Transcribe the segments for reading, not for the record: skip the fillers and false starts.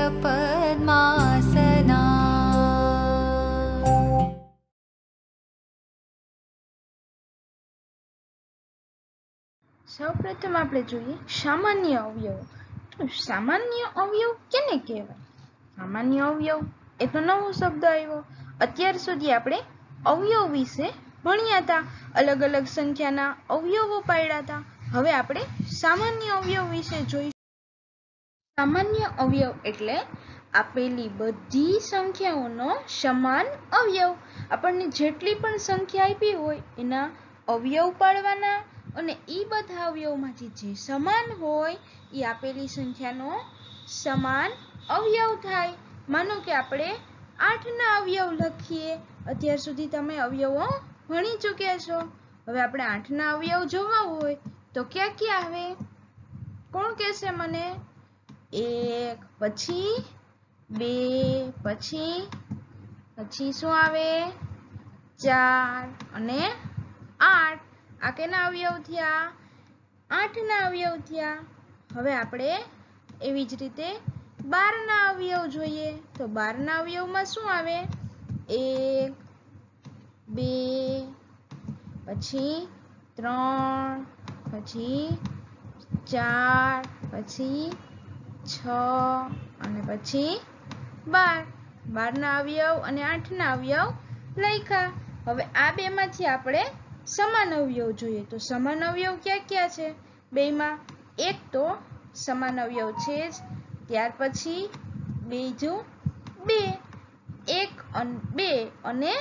पद्मासना। સૌપ્રથમ આપણે જોઈએ સામાન્ય અવયવ. તો સામાન્ય અવયવ કેને કહેવાય? સામાન્ય અવયવ એ તો નવો શબ્દ આવ્યો. અત્યાર સુધી આપણે અવયવ વિશે ભણ્યા હતા, અલગ અલગ સંખ્યાના અવયવો પાડ્યા હતા. હવે આપણે સામાન્ય અવયવ વિશે જોઈશું. સામાન્ય અવયવ એટલે આપેલી બધી સંખ્યાઓનો સમાન અવયવ. આપણને જેટલી પણ સંખ્યા આપી હોય એના અવયવ પાડવાના અને એ બધા અવયવમાંથી જે સમાન હોય એ આપેલી સંખ્યાનો સમાન અવયવ થાય. માનો કે આપણે 8ના અવયવ લખીએ. અત્યાર સુધી તમે અવયવો ભણી ચૂક્યા છો. હવે આપણે 8ના અવયવ જોવા હોય તો ક્યાં ક્યાં આવે? કોણ કહેશે મને? 1 પછી 2 પછી શું આવે? 4 અને 8. આ કેના અવયવ થયા? 8ના અવયવ થયા. હવે આપણે એવી જ રીતે 12ના અવયવ જોઈએ તો 12ના અવયવમાં શું આવે? 1 2 પછી 3 પછી 4 પછી 6 અને પછી 12. 12ના અવયવ અને 8ના અવયવ લખ્યા. હવે આ બેમાંથી આપણે સમાન અવયવ જોઈએ તો સમાન અવયવ ક્યાં ક્યાં છે બેમાં? એક તો સમાન અવયવ છે જ, ત્યાર પછી બીજું 2, 1 2 અને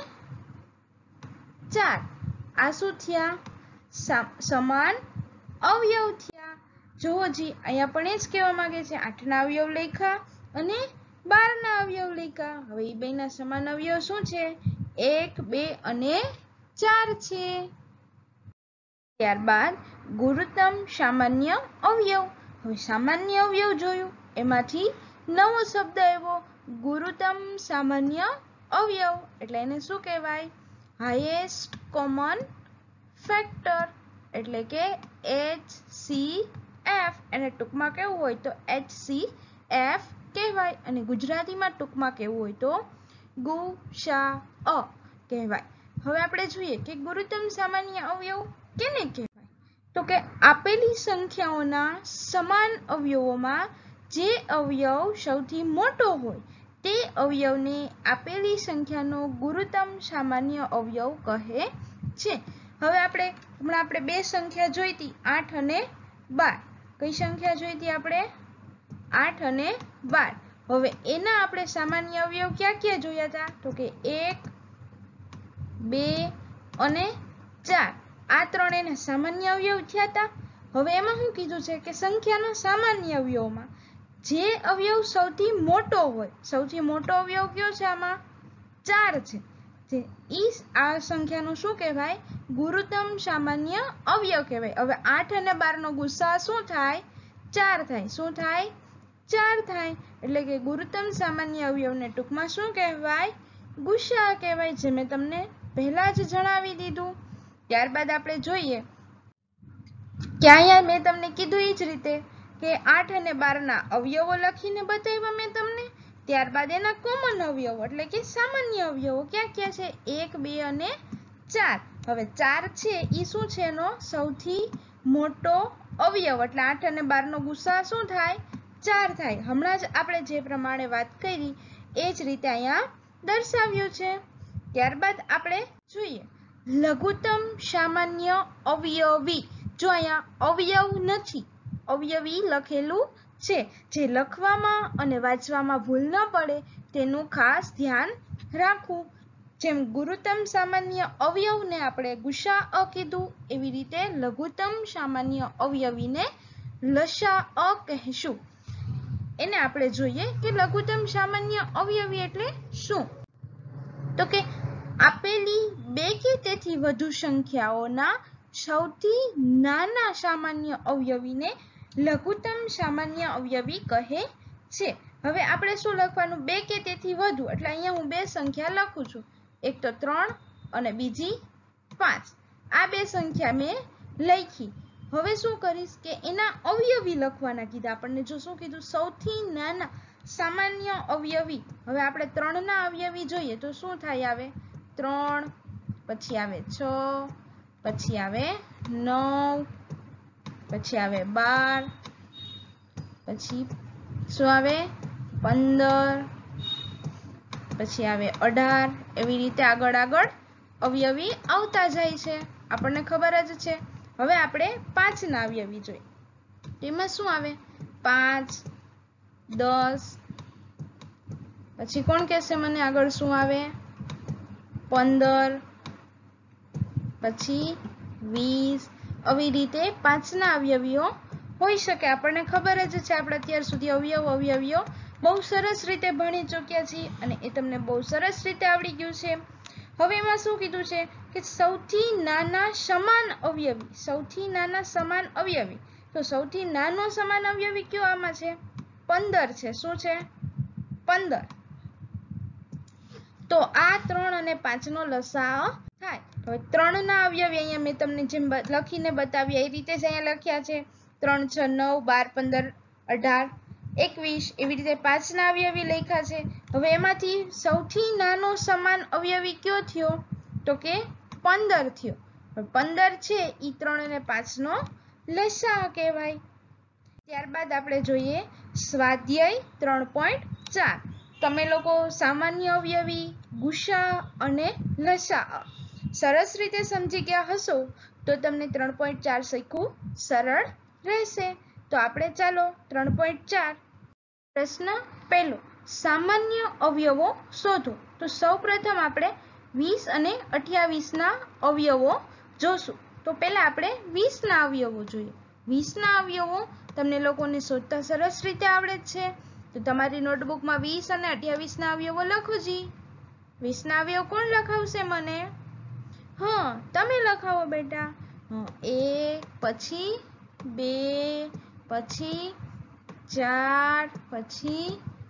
4. આ શું થયા? સમાન અવયવ થયા. જોવો જી, અહીંયા પણ એ જ કહેવા માંગે છે. 8ના અવયવ લખ્યા અને 12ના અવયવ લખ્યા. હવે એ બેના સમાન અવયવ શું છે? 1 2 અને 4 છે. ત્યારબાદ ગુરુત્તમ સામાન્ય અવયવ. હવે સામાન્ય અવયવ જોયું, એમાંથી નવો શબ્દ આવ્યો ગુરુત્તમ સામાન્ય અવયવ. એટલે એને શું કહેવાય? હાઈએસ્ટ કોમન ફેક્ટર, એટલે કે HCF. એને ટૂંકમાં કેવું હોય તો HCF કહેવાય અને ગુજરાતીમાં ટૂંકમાં કેવું હોય તો ગુસાઅ કહેવાય. હવે આપણે જોઈએ કે ગુરુત્તમ સામાન્ય અવયવ કેને કહેવાય? તો કે આપેલી સંખ્યાઓના સમાન અવયવોમાં જે અવયવ સૌથી મોટો હોય તે અવયવને આપેલી સંખ્યાનો ગુરુત્તમ સામાન્ય અવયવ કહે છે. હવે હમણાં આપણે બે સંખ્યા જોઈ હતી, 8 અને 12. કઈ સંખ્યા જોઈ હતી આપણે? 8 અને 12. હવે એના આપણે સામાન્ય અવયવ ક્યાં ક્યાં જોયા હતા? તો કે 1 2 અને 4. આ ત્રણ એના સામાન્ય અવયવ થયા હતા. હવે એમાં શું કીધું છે કે સંખ્યાના સામાન્ય અવયવમાં જે અવયવ સૌથી મોટો હોય, સૌથી મોટો અવયવ કયો છે? આમાં 4 છે. આ સંખ્યાનું શું કહેવાય? ગુરુત્તમ સામાન્ય અવયવ કહેવાય. હવે 8 અને 12 નો ગુસા શું થાય? 4 થાય. શું થાય? 4 થાય. એટલે કે ગુરુત્તમ સામાન્ય અવયવને ટૂંકમાં શું કહેવાય? ગુસા કહેવાય, જે મેં તમને પહેલા જ જણાવી દીધું. ત્યારબાદ આપણે જોઈએ કે અહીંયા મેં તમને કીધું એ જ રીતે કે 8 અને 12ના અવયવો લખીને બતાવ્યા મેં તમને. ત્યારબાદ એના કોમન અવયવો એટલે કે સામાન્ય અવયવો ક્યાં ક્યાં છે? 1 2 અને 4. હવે 4 છે એ શું છે? એનો સૌથી મોટો અવયવ. એટલે 8 અને 12 નો ગુસા શું થાય? 4 થાય. હમણાં જ આપણે જે પ્રમાણે વાત કરી એ જ રીતે અહીંયા દર્શાવ્યું છે. ત્યારબાદ આપણે જોઈએ લઘુત્તમ સામાન્ય અવયવી. જો અહીંયા અવયવ નથી, અવયવી લખેલું છે. જે લખવામાં અને વાંચવામાં ભૂલ ન પડે તેનું ખાસ ધ્યાન રાખવું. જેમ ગુરુત્તમ સામાન્ય અવયવને આપણે ગુસાઅ કીધું, એવી રીતે લઘુત્તમ સામાન્ય અવયવીને લસાઅ કહેશું. એને આપણે જોઈએ કે લઘુત્તમ સામાન્ય અવયવી એટલે શું? તો કે આપેલી બે કે તેથી વધુ સંખ્યાઓના સૌથી નાના સામાન્ય અવયવીને લઘુત્તમ સામાન્ય અવયવી કહે છે. હવે આપણે શું લખવાનું? બે કે તેથી વધુ. એટલે અહીંયા હું બે સંખ્યા લખું છું, એક તો 3 અને બીજી 5. આ બે સંખ્યા મેં લખી. હવે શું કરીશ કે એના અવયવી લખવાના કીધા આપણને. જો શું કીધું? સૌથી નાના सामान्य अवयवी हवे आपणे 3 ना अवयवी જોઈએ તો શું થાય આવે 3 પછી આવે 6 પછી આવે 9 પછી આવે 12 પછી શું આવે 15 પછી આવે 18 એવી રીતે આગળ આગળ અવયવી આવતા જાય છે આપણને ખબર જ છે હવે આપણે 5 ના અવયવી જોઈએ તેમાં શું આવે 5 10 પછી કોણ કહેશે મને આગળ શું આવે 15 પછી 20 આવી રીતે 5 ના અવયવીઓ હોઈ શકે આપણને ખબર જ છે આપણે અત્યાર સુધી અવયવીઓ બહુ સરસ રીતે ભણી ચૂક્યા છીએ અને એ તમને બહુ સરસ રીતે આવડી ગયું છે હવે એમાં શું કીધું છે કે સૌથી નાના સમાન અવયવી તો સૌથી નાનો સમાન અવયવી કયો આમાં છે 15 છે શું છે 15 તો આ 3 અને 5 નો લસાઅ થાય હવે 3 ના અવયવી અહીંયા મેં તમને જેમ લખીને બતાવ્યા એ રીતે જ અહીંયા લખ્યા છે 3 6 9 12 15 18 21 એવી રીતે 5 ના અવયવી લખ્યા છે હવે એમાંથી સૌથી નાનો સમાન અવયવી કયો થયો તો કે 15 થયો 15 છે ઈ 3 અને 5 નો લસાઅ કહેવાય ત્યારબાદ આપણે જોઈએ સ્વાધ્યાય 3.4 તમે લોકો સામાન્ય અવયવી ગુસા અને લસાઅ સરસ રીતે સમજી ગયા હશો તો તમને 3.4 શીખવું સરળ રહેશે તો આપણે ચાલો 3.4 પ્રશ્ન પહેલો સામાન્ય અવયવો શોધો તો સૌપ્રથમ આપણે 20 અને 28 ના અવયવો જોશું તો પહેલા આપણે 20 ના અવયવો જોઈએ 20 ના અવયવો તમને લોકોને શોધતા સરસ રીતે આવડે છે તો તમારી નોટબુકમાં 20 અને 28 ના અવયવો લખોજી 20 ના અવયવ કોણ લખાવશે મને હા તમે લખાવો બેટા 1 પછી 2 પછી 4 પછી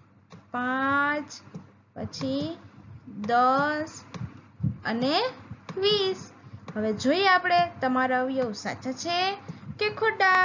5 પછી 10 અને 20 હવે જોઈએ આપણે તમારા અવયવ સાચા છે કે ખોટા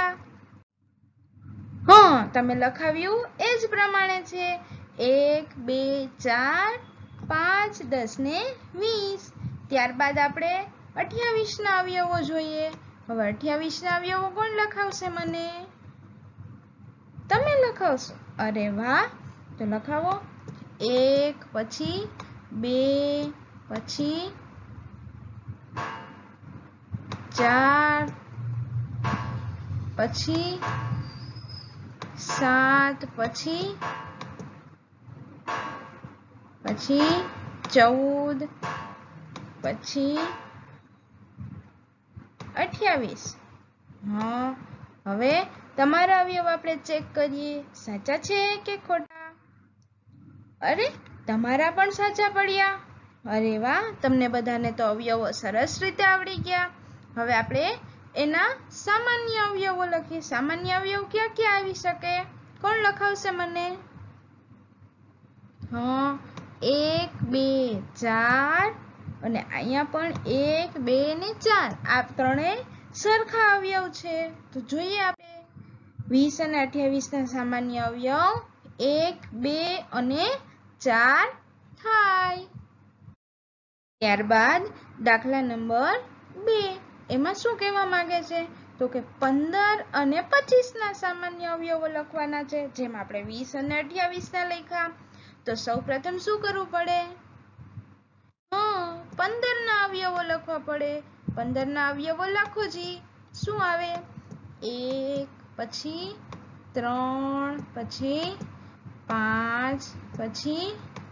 હા તમે લખાવ્યું એ જ પ્રમાણે છે 1 2 4 5 10 ને 20 ત્યારબાદ આપણે 28 ના અવયવો જોઈએ હવે 28 ના અવયવો કોણ લખાવશે મને તમે લખાવશો અરે વાહ તો લખાવો 1 પછી 2 પછી 4 પછી 7 પછી 14 પછી 28 હા હવે તમારા અવયવ આપણે ચેક કરીએ સાચા છે કે ખોટા અરે તમારા પણ સાચા પડ્યા અરે વાહ તમને બધાને તો અવયવો સરસ રીતે આવડી ગયા હવે આપણે એના સામાન્ય અવયવો લખીએ સામાન્ય અવયવ ક્યાં ક્યાં આવી શકે કોણ લખાવશે મને હા 1 2 4 અને અહીંયા પણ 1 2 ને 4 આ ત્રણેય સરખા અવયવ છે તો જોઈએ આપણે 20 અને 28 ના સામાન્ય અવયવ 1 2 અને 4 થાય ત્યારબાદ દાખલા નંબર 2 એમાં શું કહેવા માંગે છે તો કે 15 અને 25 ના સામાન્ય અવયવો લખવાના છે જેમ આપણે 20 અને 28 ના લખ્યા તો સૌપ્રથમ શું કરવું પડે 15 ના અવયવો લખવા પડે 15 ના અવયવો લખો જી શું આવે 1 પછી 3 પછી 5 પછી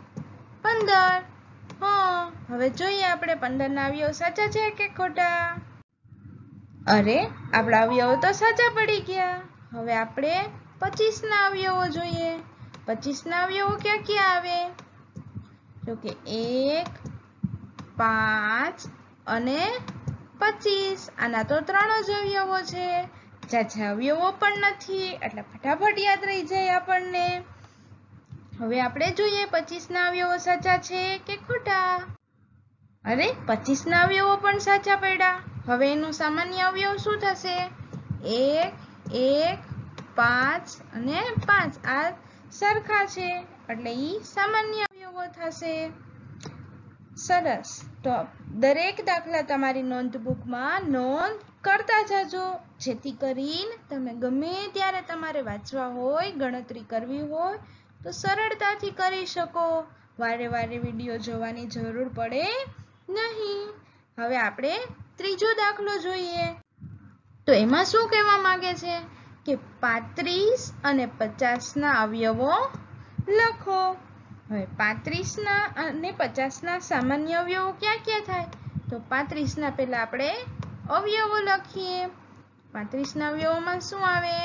15 હવે જોઈએ આપણે 15 ના અવયવ સાચા છે કે ખોટા અરે આપણા અવયવો તો સાચા પડી ગયા હવે આપણે 25 ના અવયવો જોઈએ 25 ના અવયવો ક્યાં ક્યાં આવે તો કે 1 5 અને 25 આના તો 3 જ અવયવો છે ચાચા અવયવો પણ નથી એટલે ફટાફટ યાદ રહી જાય આપણને હવે આપણે જોઈએ 25 ના અવયવો સાચા છે કે ખોટા અરે 25 ના અવયવો પણ સાચા પડ્યા હવે એનું સામાન્ય અવયવ શું થશે 1 1 5 અને 5 આ સરખા છે એટલે ઈ સામાન્ય અવયવો થશે. સરસ. તો દરેક દાખલા તમારી નોંધબુકમાં નોંધ કરતા જાજો, જેથી કરીને તમે ગમે ત્યારે તમારે વાંચવા હોય, ગણતરી કરવી હોય તો સરળતાથી કરી શકો. વારે વારે વિડીયો જોવાની જરૂર પડે નહીં. હવે આપણે ત્રીજો દાખલો જોઈએ. તો એમાં શું કહેવા માંગે છે કે 35 અને 50 ના અવયવો લખો. હવે 35 ના અને 50 ના સામાન્ય અવયવો ક્યાં ક્યાં થાય? તો 35 ના પહેલા આપણે અવયવો લખીએ. 35 ના અવયવોમાં શું આવે?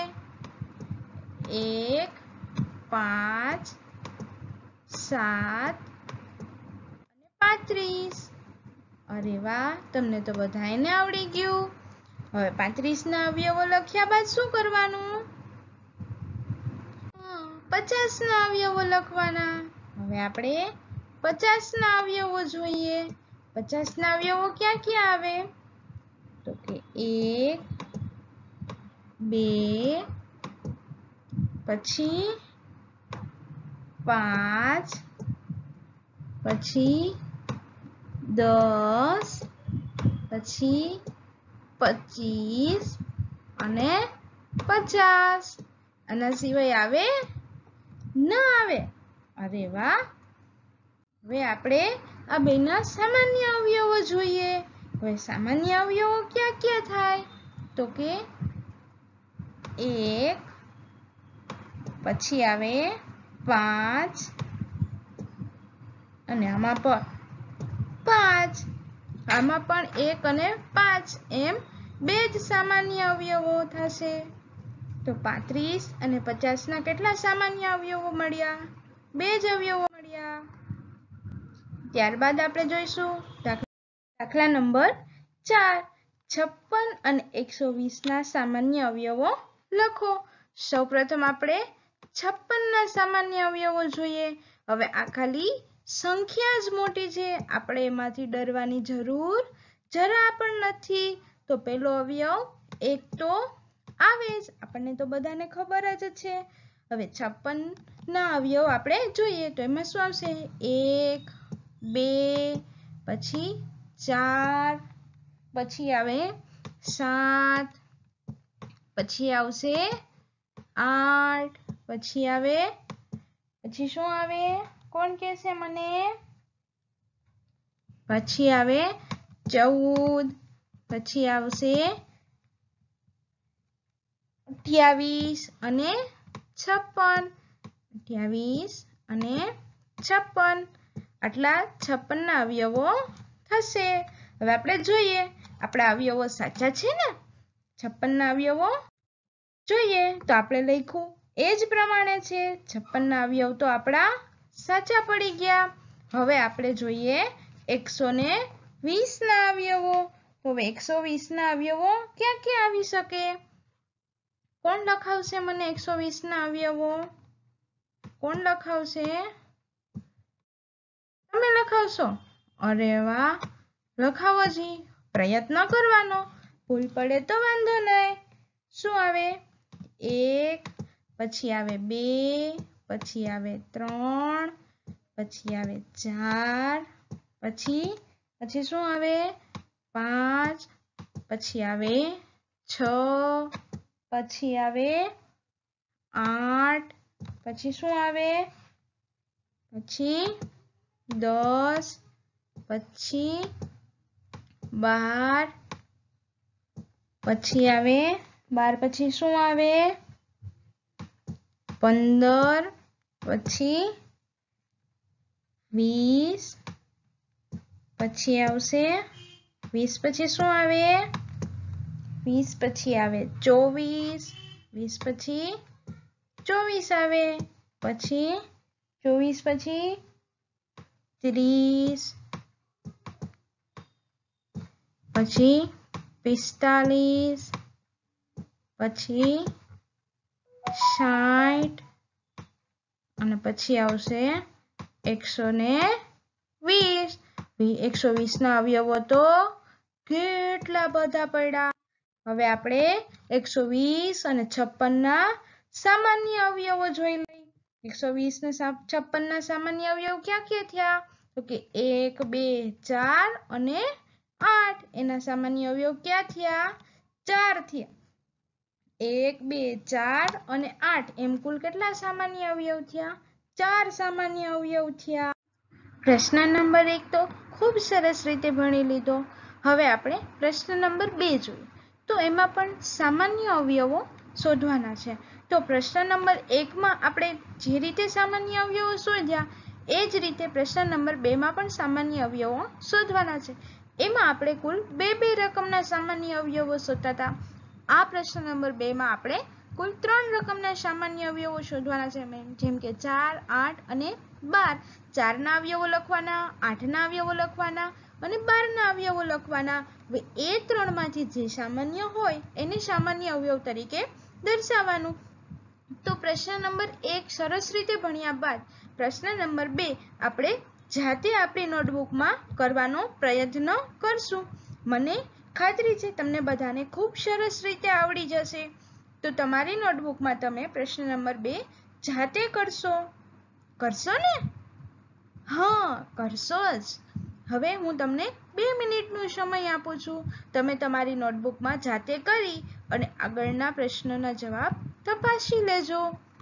1, 5, 7 અને 35. અરે વાહ, તમને તો બધાયને આવડી ગયું. હવે 35 ના અવયવો લખ્યા બાદ શું કરવાનું? 50 ના અવયવો લખવાના. હવે આપણે 50 ના અવયવો જોઈએ. 50 ના અવયવો ક્યાં ક્યાં આવે? તો કે 1, 2, પછી 5, પછી 10, પછી 25 અને 50. આના સિવાય આવે? ના આવે. અરે વાહ. હવે આપણે આ બેના સામાન્ય અવયવો જોઈએ. હવે સામાન્ય અવયવો ક્યાં ક્યાં થાય? તો કે 1, પછી આવે 5 અને આમાં પણ 5. આમાં પણ 1 અને 5 એમ બે જ સામાન્ય અવયવો થશે. તો 35 અને 50 ના કેટલા સામાન્ય અવયવો મળ્યા? 2 જ અવયવો મળ્યા. ત્યારબાદ આપણે જોઈશું દાખલા નંબર 4. 56 અને 120 ના સામાન્ય અવયવો લખો. સૌપ્રથમ આપણે 56 ના સામાન્ય અવયવો જોઈએ. હવે આ ખાલી સંખ્યા જ મોટી છે, આપણે એમાંથી ડરવાની જરૂર જરા પણ નથી. તો પહેલો અવયવ 1 તો આવે જ, આપણને તો બધાને ખબર જ છે. હવે 56 ના અવયવ આપણે જોઈએ તો એમાં શું આવશે? 1, 2, પછી 4, પછી આવે 7, પછી આવશે 8, પછી આવે, પછી શું આવે? કોણ કહેશે મને? પછી આવે 14, પછી આવશે 28 અને 56. 28 અને 56. આટલા 56 ના અવયવો થશે. હવે આપણે જોઈએ આપણા અવયવો સાચા છે ને? 56 ના અવયવો જોઈએ તો આપણે લખ્યું એ જ પ્રમાણે છે. 56 ના અવયવ તો આપણા સાચા પડી ગયા. હવે આપણે જોઈએ 120 ના અવયવો. તો હવે 120 ના અવયવો ક્યાં ક્યાં આવી શકે? કોણ લખાવશે મને 120 ના અવયવો? કોણ લખાવશે? તમે લખાવશો? અરે વાહ, લખાવો જી. પ્રયત્ન કરવાનો, ભૂલ પડે તો વાંધો નહીં. શું આવે? 1, પછી આવે 2, પછી આવે 3, પછી આવે 4, પછી શું આવે? 5, પછી આવે 6, પછી આવે 8, પછી શું આવે? પછી 10, પછી 12, પછી આવે 12, પછી શું આવે? 15, પછી 20, પછી આવશે 20, પછી શું આવે? 20 પછી આવે 24, 20 પછી 24 આવે, પછી 24 પછી 30, પછી 45, પછી 60 અને પછી આવશે 120. 120 ના અવયવો તો કેટલા બધા પડ્યા. હવે આપણે 120 અને 56 ના સામાન્ય અવયવો જોઈ લઈએ. 120 ને 56 ના સામાન્ય અવયવ ક્યાં ક્યાં થયા? તો કે 1 2 4 અને 8 એના સામાન્ય અવયવ ક્યાં થયા? 4 થયા. 1 2 4 અને 8 એમ કુલ કેટલા સામાન્ય અવયવ થયા? 4 સામાન્ય અવયવ થયા. પ્રશ્ન નંબર 1 તો ખૂબ સરસ રીતે ભણી લીધો. હવે આપણે પ્રશ્ન નંબર 2 જોઈએ. તો એમાં પણ સામાન્ય અવયવો શોધવાના છે. તો પ્રશ્ન નંબર 1 માં આપણે જે રીતે સામાન્ય અવયવો શોધ્યા એ જ રીતે પ્રશ્ન નંબર 2 માં પણ સામાન્ય અવયવો શોધવાના છે. એમાં આપણે કુલ બે રકમના સામાન્ય અવયવો શોધતા હતા. આ પ્રશ્ન નંબર 2 માં આપણે કુલ 3 રકમના સામાન્ય અવયવો શોધવાના છે, જેમ કે 4, 8 અને 12. 4 ના અવયવો લખવાના, 8 ના અવયવો લખવાના અને 12 ના અવયવો લખવાના. હવે એ 3 માંથી જે સામાન્ય હોય એને સામાન્ય અવયવ તરીકે દર્શાવવાનું. તો પ્રશ્ન નંબર 1 સરસ રીતે ભણ્યા બાદ પ્રશ્ન નંબર 2 આપણે જાતે આપણી નોટબુકમાં કરવાનો પ્રયત્ન કરશું. મને ખાતરી છે તમને બધાને ખૂબ સરસ રીતે આવડી જશે. તો તમારી નોટબુકમાં તમે પ્રશ્ન નંબર 2 જાતે કરશો ને? હા, કરશો જ. હવે હું તમને 2 મિનિટનો સમય આપું છું. તમે તમારી નોટબુકમાં જાતે કરી અને આગળના પ્રશ્નોના જવાબ તપાસી લેજો.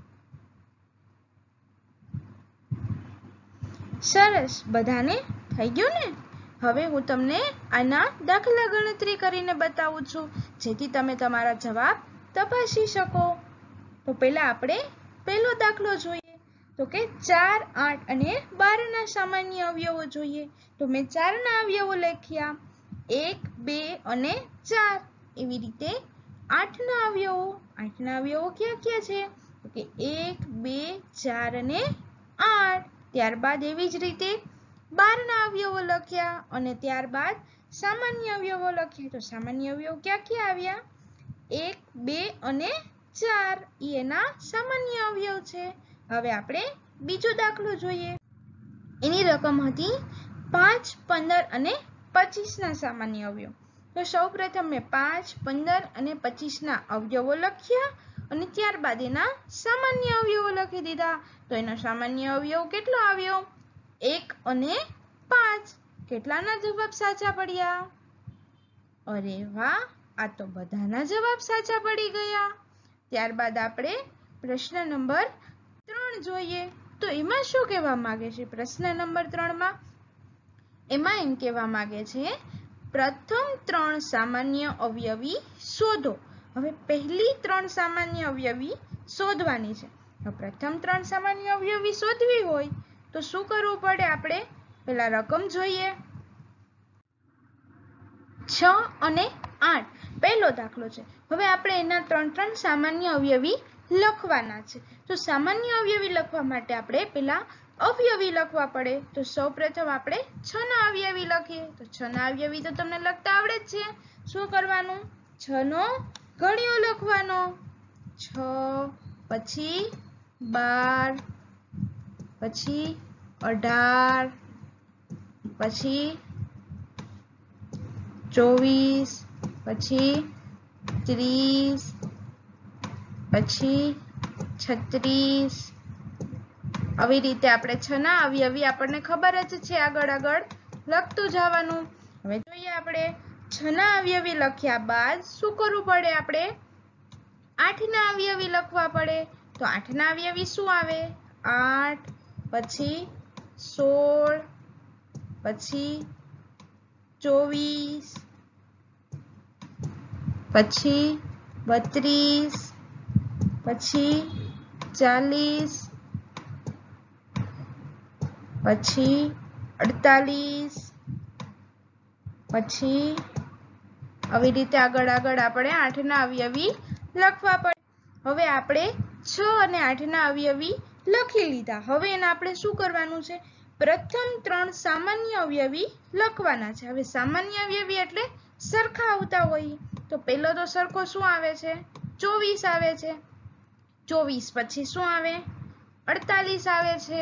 સરસ, બધાને થઈ ગયું ને? હવે હું તમને આના દાખલા ગણતરી કરીને બતાવું છું, જેથી તમે તમારા જવાબ તપાસી શકો. તો પહેલા આપણે પહેલો દાખલો જોઈએ. તો કે 4, 8 અને 12 ના સામાન્ય અવયવો જોઈએ. તો મેં 4 ના અવયવો લખ્યા, 1 2 અને 4. એવી રીતે 8 ના અવયવો ક્યાં ક્યાં છે? તો કે 1 2 4 અને 8. ત્યારબાદ એવી જ રીતે 12 ના અવયવો લખ્યા અને ત્યારબાદ સામાન્ય અવયવો લખ્યા. તો સામાન્ય અવયવ ક્યાં ક્યાં આવ્યા? 1 2 અને 4. એના સામાન્ય અવયવ છે. હવે આપણે બીજો દાખલો જોઈએ. એની રકમ હતી 5 15 અને 25 ના સામાન્ય અવયવ. તો સૌપ્રથમ મેં 5 15 અને 25 ના અવયવો લખ્યા અને ત્યારબાદ એના સામાન્ય અવયવો લખી દીધા. તો એનો સામાન્ય અવયવ કેટલો આવ્યો? 1 અને 5. કેટલાના જવાબ સાચા પડ્યા? અરે વાહ, આ તો બધાના જવાબ સાચા પડી ગયા. ત્યારબાદ આપણે પ્રશ્ન નંબર 3 જોઈએ. તો એમાં શું કહેવા માંગે છે? પ્રશ્ન નંબર 3 માં એમાં એમ કહેવા માંગે છે, પ્રથમ 3 સામાન્ય અવયવી શોધો. હવે પહેલી 3 સામાન્ય અવયવી શોધવાની છે. તો પ્રથમ 3 સામાન્ય અવયવી શોધવી હોય તો શું કરવું પડે? આપણે પહેલા રકમ જોઈએ. 6 અને 8 પહેલો દાખલો છે. હવે આપણે એના 3 સામાન્ય અવયવી લખવાના છે. તો સામાન્ય અવયવી લખવા માટે આપણે પહેલા અવયવી લખવા પડે. તો સૌપ્રથમ આપણે 6 ના અવયવી લખીએ. તો 6 ના અવયવી તો તમને લખતા આવડે જ છે. શું કરવાનું? 6 નો ઘડિયો લખવાનો. 6 પછી 12 પછી 18 પછી 24 પછી 30 પછી 36. આવી રીતે આપણે 6 ના અવયવી આપણને ખબર જ છે, આગળ લખતું જવાનું. હવે જોઈએ આપણે 6 ના અવયવી લખ્યા બાદ શું કરવું પડે? આપણે 8 ના અવયવી લખવા પડે. તો 8 ના અવયવી શું આવે? 8 પછી 16 પછી 24 પછી 32 પછી 40 પછી 48 પછી આવી રીતે આગળ આપણે 8 ના અવયવી લખવા પડે. હવે આપણે 6 અને 8 ના અવયવી લખી લીધા. હવે એને આપણે શું કરવાનું છે? પ્રથમ 3 સામાન્ય અવયવી લખવાના છે. હવે સામાન્ય અવયવી એટલે સરખા આવતા હોય. તો પહેલો તો સરખો શું આવે છે? 24 આવે છે. 24 પછી શું આવે? 48 આવે છે.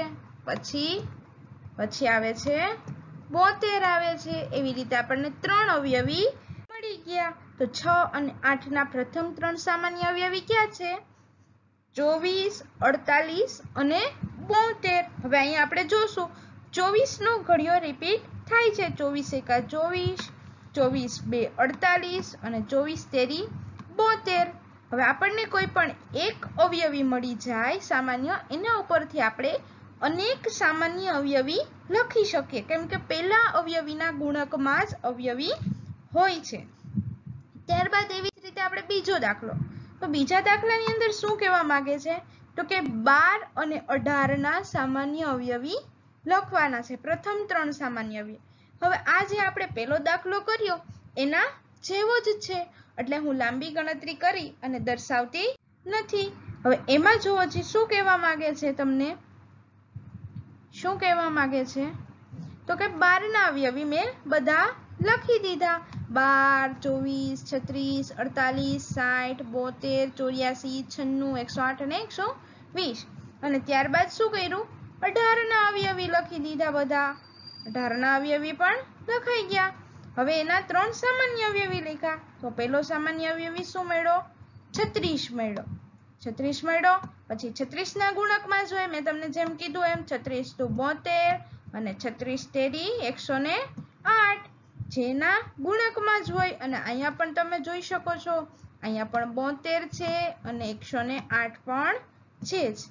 પછી આવે છે 72 આવે છે. એવી રીતે આપણને 3 અવયવી મળી ગયા. તો 6 અને 8 ના પ્રથમ 3 સામાન્ય અવયવી ક્યાં છે? 24, 48 અને 72. હવે અહીંયા આપણે જોશું 24 નો ઘડિયો રિપીટ થાય છે. 24 એકા 24, 24 2 48 અને 24 તેરી 72. હવે આપણને કોઈ પણ એક અવયવી મળી જાય સામાન્ય, એના ઉપરથી આપણે અનેક સામાન્ય અવયવી લખી શકીએ, કેમ કે પહેલા અવયવીના ગુણકમાં જ અવયવી હોય છે. ત્યારબાદ એવી જ રીતે આપણે બીજો દાખલો, તો બીજા દાખલાની અંદર શું કહેવા માંગે છે, તો કે 12 અને 18 ના સામાન્ય અવયવી લખવાના છે. પ્રથમ 3 સામાન્ય અવયવી. હવે આ જે આપણે પહેલો દાખલો કર્યો એના જેવો જ છે, એટલે હું લાંબી ગણતરી કરી અને દર્શાવતી નથી. હવે એમાં જો હજી શું કહેવા માંગે છે, તમને શું કહેવા માંગે છે, તો કે 12 ના અવયવી મેં બધા લખી દીધા. 12, 24, 36, 48, 72, 74, 96, 108 અને 120. અને ત્યારબાદ શું કર્યું, 18 ના અવયવી લખી દીધા બધા. 18 ના અવયવી પણ લખાઈ ગયા. હવે એના 3 સામાન્ય અવયવી લખ્યા. તો પહેલો સામાન્ય અવયવી શું મળ્યો, 36 મળ્યો. 36 મળ્યો. પછી 36 ના ગુણકમાં જોઈએ, મેં તમને જેમ કીધું એમ 36 તો 72 અને 36 તેરી 108 જેના ગુણકમાં જ હોય. અને અહીંયા પણ તમે જોઈ શકો છો, અહીંયા પણ 72 છે અને 108 પણ છે જ.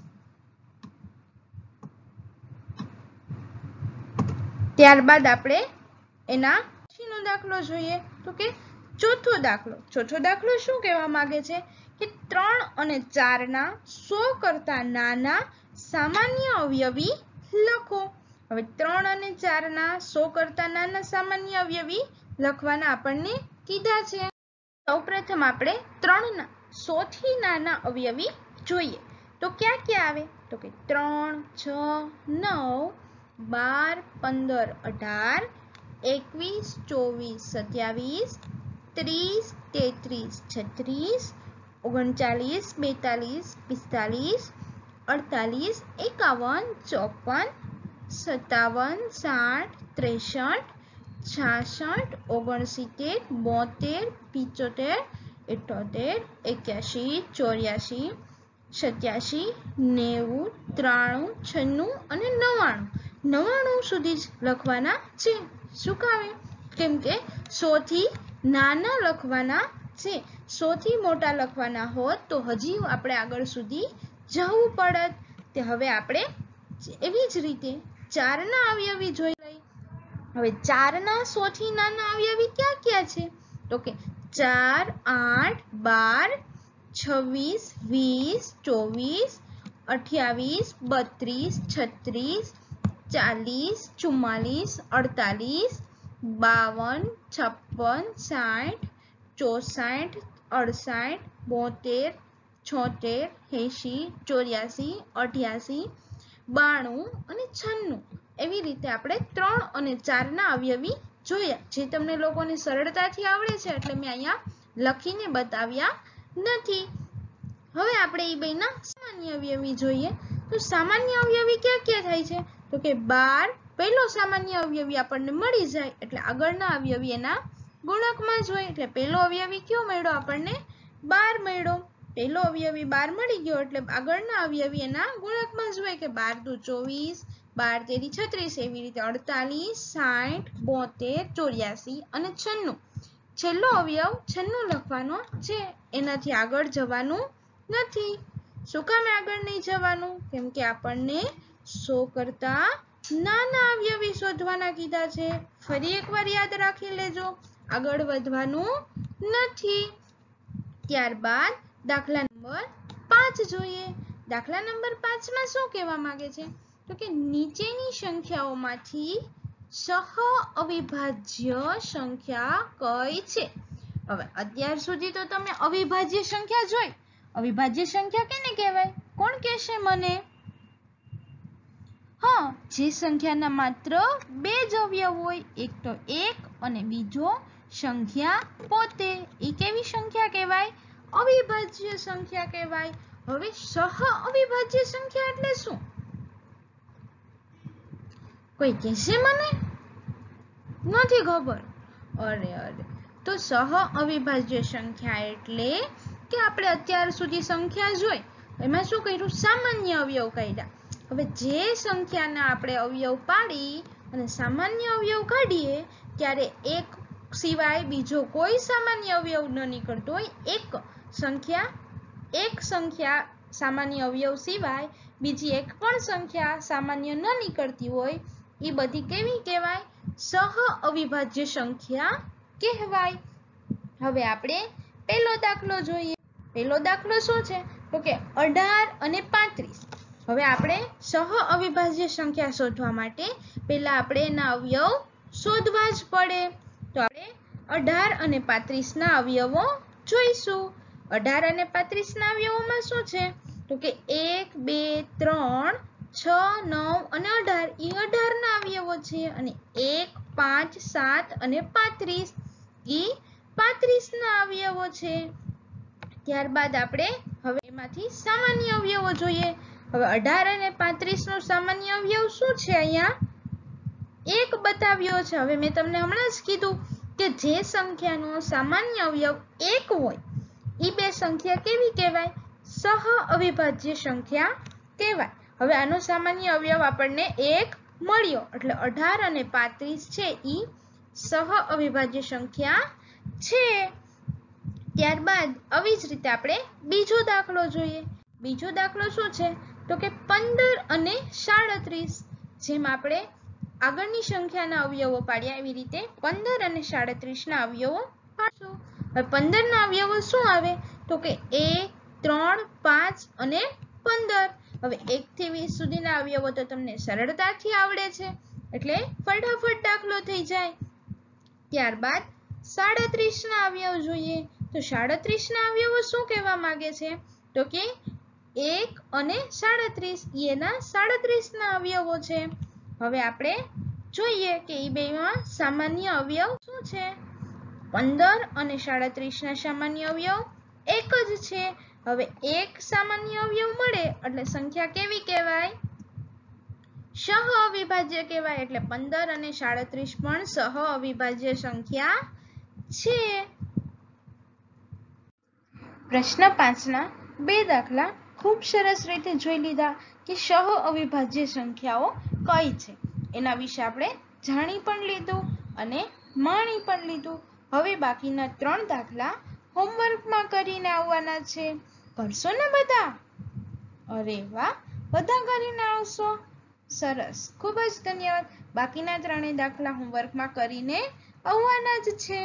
ત્યારબાદ આપણે એના પછીનો દાખલો જોઈએ, તો કે ચોથો દાખલો. ચોથો દાખલો શું કહેવા માંગે છે કે 3 અને 4 ના 100 કરતા નાના સામાન્ય અવયવી લખો. હવે 3 અને 4 ના 100 કરતા નાના સામાન્ય અવયવી લખવાના આપણને કીધા છે. સૌપ્રથમ આપણે 3 ના 100 થી નાના અવયવી જોઈએ. તો ક્યાં ક્યાં આવે, તો કે 3, 6, 9, 12, 15, 18, 21, 24, 27, 30, 33, 36, 42, 45, 48, 51, 54, 57, 60, 63, 69, 72, 73, 78, 84, 90, 93, 96 અને 99 સુધી જ લખવાના છે. શું કામે, કેમ કે 100 થી નાના લખવાના છે. 100 થી મોટા લખવાના હોત તો હજી આપણે આગળ સુધી જવું પડત. તે હવે આપણે એવી જ રીતે 4 ના અવયવી જોઈ લઈએ. હવે 4 ના 100 થી નાના અવયવી ક્યાં ક્યાં છે, તો કે 4, 8, 12, 26, 20, 24, 28, 32, 36, 44, 48, 52, 56, 60, 64, 68, 72, 76, 80, 84, 92 અને 96 એવી રીતે આપણે 3 અને 4 ના અવયવી જોયા, જે તમને લોકોને સરળતાથી આવડે છે એટલે મેં અહીંયા લખીને બતાવ્યા નથી. હવે આપણે એ બેના સામાન્ય અવયવી જોઈએ. તો સામાન્ય અવયવી ક્યાં ક્યાં થાય છે, તો કે 12 પહેલો સામાન્ય અવયવી આપણને મળી જાય એટલે આગળના અવયવી એના ગુણકમાં જ હોય. એટલે પહેલો અવયવી કયો મળ્યો આપણને, 12 મળ્યો. પહેલો અવયવી 12 મળી ગયો એટલે આગળના અવયવી એના ગુણકમાં જ હોય કે 12 દુ 24, 12 તેરી 36, એવી રીતે 48, 60, 72, 84 અને 96. છેલ્લો અવયવ 96 લખવાનો છે, એનાથી આગળ જવાનું નથી. શું કામ આગળ નહીં જવાનું, કેમ કે આપણને 100 કરતા નાના અવયવી શોધવાના કીધા છે. ફરી એકવાર યાદ રાખી લેજો, આગળ વધવાનું નથી. ત્યારબાદ દાખલા નંબર 5 જોઈએ. દાખલા નંબર 5 માં શું કહેવા માંગે છે, તો કે નીચેની સંખ્યાઓમાંથી સહ અવિભાજ્ય સંખ્યા કઈ છે. હવે અત્યાર સુધી તો તમે અવિભાજ્ય સંખ્યા જોઈ. અવિભાજ્ય સંખ્યા કેને કહેવાય, કોણ કહેશે મને? હા, જે સંખ્યાના માત્ર 2 જ અવયવ હોય, એક તો 1 અને બીજો સંખ્યા પોતે. એ કેવી સંખ્યા કહેવાય, અવિભાજ્ય સંખ્યા કહેવાય. હવે સહ અવિભાજ્ય સંખ્યા એટલે શું, કોઈ કહેશે મને? નથી ખબર? અરે તો સહ અવિભાજ્ય સંખ્યા એટલે કે આપણે અત્યાર સુધી સંખ્યા જોઈ, એમાં શું કર્યું? સામાન્ય અવયવ કાઢ્યા. હવે જે સંખ્યાના આપણે અવયવ પાડી અને સામાન્ય અવયવ કાઢીએ ત્યારે એક સિવાય બીજો કોઈ સામાન્ય અવયવ ન નીકળતો હોય. એક સંખ્યા સામાન્ય અવયવ સિવાય બીજી એક પણ સંખ્યા સામાન્ય ન નીકળતી હોય એ બધી કેવી કહેવાય? સહ અવિભાજ્ય સંખ્યા કહેવાય. હવે આપણે પહેલો દાખલો જોઈએ. પહેલો દાખલો શું છે? તો કે 18 અને 35. હવે આપણે સહ અવિભાજ્ય સંખ્યા શોધવા માટે પહેલા આપણે એના અવયવ શોધવા જ પડે. તો આપણે 18 અને 35 ના અવયવો જોઈશું. 18 અને 35 ના અવયવોમાં શું છે? તો કે 1, 2, 3, 6, 9 અને 18 એ 18 ના અવયવો છે અને 1, 5, 7 અને 35 એ 35 ના અવયવો છે. ત્યારબાદ આપણે હવે એમાંથી સામાન્ય અવયવો જોઈએ. હવે 18 અને 35 નો સામાન્ય અવયવ શું છે? અહીંયા 1 બતાવ્યો છે. હવે મેં તમને હમણાં જ કીધું કે જે સંખ્યાનો સામાન્ય અવયવ 1 હોય એ બે સંખ્યા કેવી કહેવાય? સહ અવિભાજ્ય સંખ્યા કહેવાય. હવે આનો સામાન્ય અવયવ આપણને 1 મળ્યો એટલે 18 અને 35 છે એ સહ અવિભાજ્ય સંખ્યા છે. ત્યારબાદ આવી જ રીતે આપણે બીજો દાખલો જોઈએ. બીજો દાખલો શું છે? તો કે 15 અને 37. જેમ આપણે આગળની સંખ્યાના અવયવો પાડ્યા એવી રીતે 15 અને 37 ના અવયવો પાડશું. હવે 15 ના અવયવો શું આવે? તો કે 1, 3, 5 અને 15. હવે 1 થી 20 સુધીના અવયવો તો તમને સરળતાથી આવડે છે એટલે ફટાફટ દાખલો થઈ જાય. ત્યારબાદ 37 ના અવયવ જોઈએ. તો 37 ના અવયવો શું કહેવા માંગે છે? તો કે 1 અને 37 એના 37 ના અવયવો છે. હવે આપણે જોઈએ કે એ બેમાં સામાન્ય અવયવ શું છે? 15 અને 37 ના સામાન્ય અવયવ એક જ છે. હવે એક સામાન્ય અવયવ મળે એટલે સંખ્યા કેવી કહેવાય? સહ અવિભાજ્ય કહેવાય. એટલે 15 અને 37 પણ સહ અવિભાજ્ય સંખ્યા છે. પ્રશ્ન 5 ના બે દાખલા ખૂબ સરસ રીતે જોઈ લીધા કે સહ અવિભાજ્ય સંખ્યાઓ કઈ છે. એના વિશે આપણે જાણી પણ લીધું અને માણી પણ લીધું. હવે બાકીના 3 દાખલા હોમવર્કમાં કરીને આવવાના છે. કરશો ને બધા? અરે વાહ, બધા કરીને આવશો. સરસ, ખૂબ જ ધન્યવાદ. બાકીના 3 દાખલા હોમવર્કમાં કરીને આવવાના જ છે.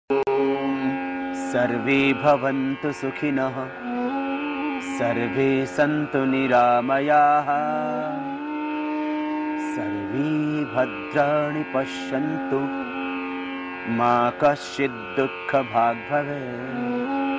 સર્વે ભવન્તુ સુખિનઃ, સર્વે સંતુ નિરામયાઃ, સર્વે ભદ્રાણિ પશ્યન્તુ, મા કશ્ચિદ દુઃખ ભાગ ભવેत्.